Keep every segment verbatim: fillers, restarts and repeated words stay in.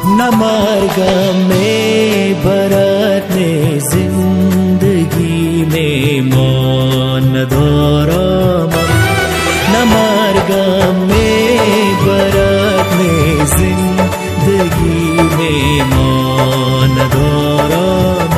न मरगम में भरत ने जिंदगी में मान धरम न मरगम में भरत ने जिंदगी में मान धरम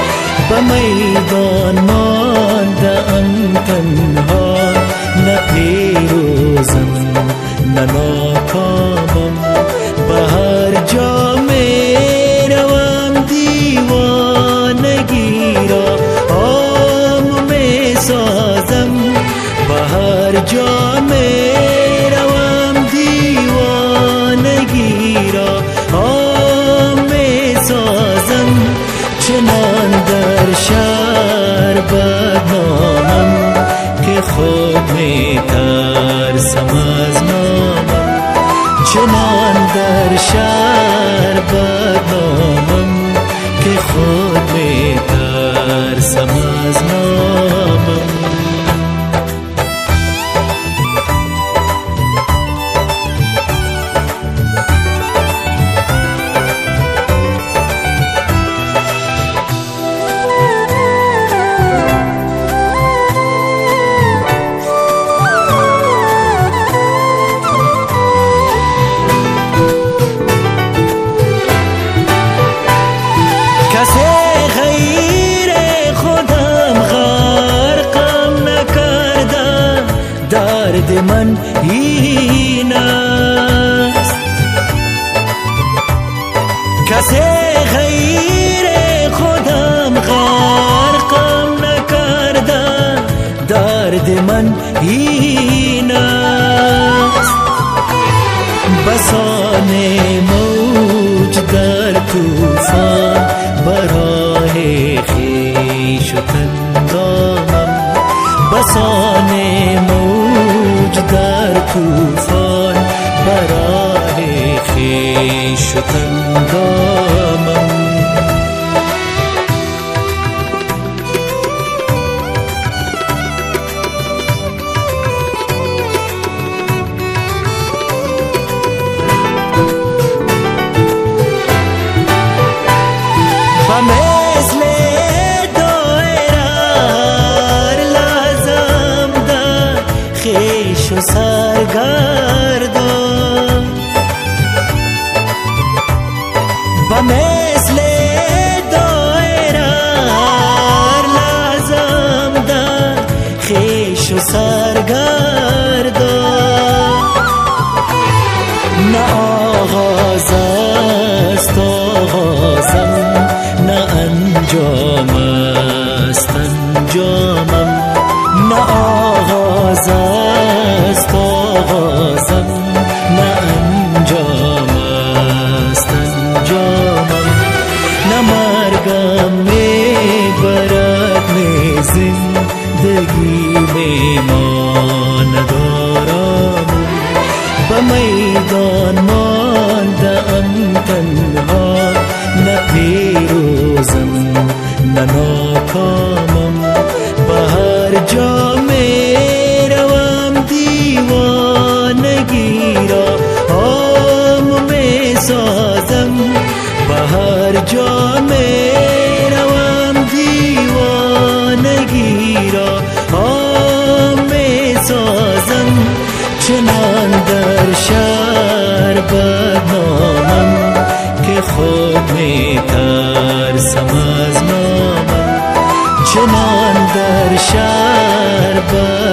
बमैदान मान द अंतन्हा न फेरोजम न नाकामम बहर जा मेरवम दीवान गिरा आम में साजम बहर जा मेरवम दीवान गिरा आम में साजम चनान दर शर बदनामम के खुद में तर समझनामम चनान दर शर बदनामम के खुद में तर समझनामम दर्द मन ही नास कसे गैरे खुदम गार कम न करदा दर्द मन ही नास बसाने मौज दर तूफान बराहे खीश तंगामम बसाने मौज दर तूफान बराहे खीश तंगामम बमेसले خیش و سرگردان با مثل دایره لازم در خیش و سرگردان نه آغاز است آغازم نه انجام است انجامم نه آغاز است آغازم نه انجام است انجامم نه مرگم می برد می زندگی میمان دارم به میدان ماندم تنها نه پیروزم نه ناکامم به هر جا हर जा मेरा दीवान गिरा में साजम चनान दर शर बदनामम के खुद में तर समझनामम चनान दर शर